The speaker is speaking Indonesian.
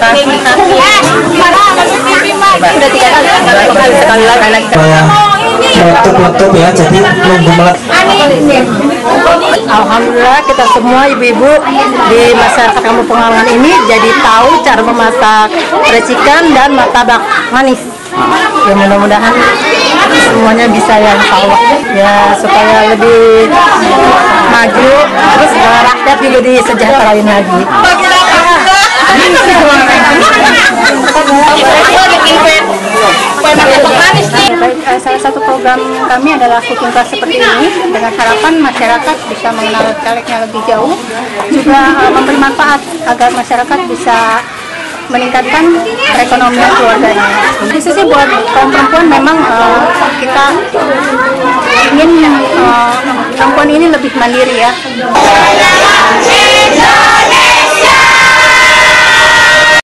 kasih. Sudah 3 kali, sekali lagi. Meletup ya, jadi nunggu Alhamdulillah kita semua ibu-ibu di masyarakat Kampung Pengalengan ini jadi tahu cara memasak recikan dan martabak manis. Ya mudah-mudahan semuanya bisa yang tahu ya supaya lebih maju, terus rakyat juga disejahterain lagi. Salah satu program kami adalah cooking class seperti ini dengan harapan masyarakat bisa mengenal calegnya lebih jauh, juga memberi manfaat agar masyarakat bisa meningkatkan perekonomian keluarganya. Khususnya buat kaum perempuan memang kita ingin perempuan ini lebih mandiri ya.